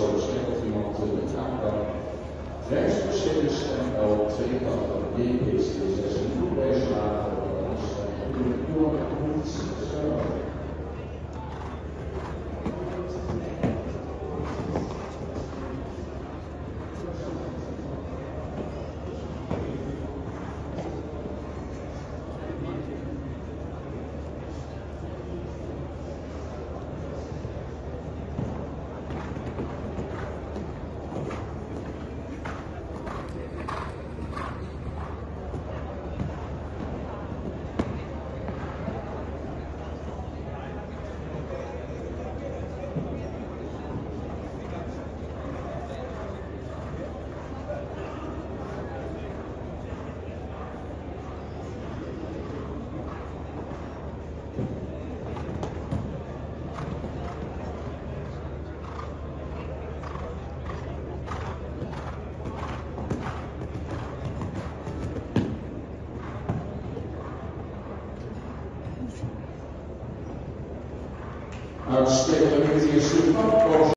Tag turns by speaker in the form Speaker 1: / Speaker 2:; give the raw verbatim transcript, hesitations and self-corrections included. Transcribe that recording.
Speaker 1: zo bestemd of iemand het aan kan. Reisbestellers en L twee kanten J X T zes nieuw deze lagen op de afstand door de jongen hoeft uitstekend met de eerste